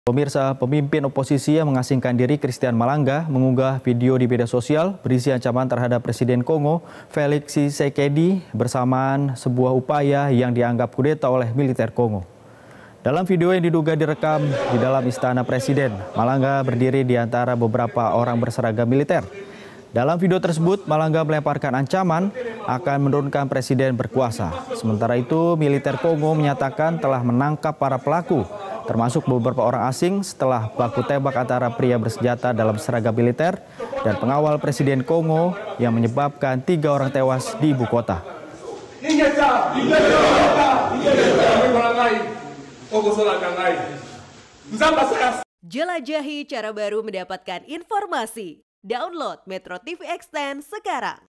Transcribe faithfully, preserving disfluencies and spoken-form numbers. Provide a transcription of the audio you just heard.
Pemirsa, pemimpin oposisi yang mengasingkan diri Christian Malangga mengunggah video di media sosial berisi ancaman terhadap Presiden Kongo Felix Tshisekedi bersamaan sebuah upaya yang dianggap kudeta oleh militer Kongo. Dalam video yang diduga direkam di dalam istana Presiden, Malangga berdiri di antara beberapa orang berseragam militer. Dalam video tersebut, Malangga melemparkan ancaman akan menurunkan Presiden berkuasa. Sementara itu, militer Kongo menyatakan telah menangkap para pelaku, termasuk beberapa orang asing setelah baku tembak antara pria bersenjata dalam seragam militer dan pengawal Presiden Kongo yang menyebabkan tiga orang tewas di ibu kota. Jelajahi cara baru mendapatkan informasi. Download Metro T V Extend sekarang.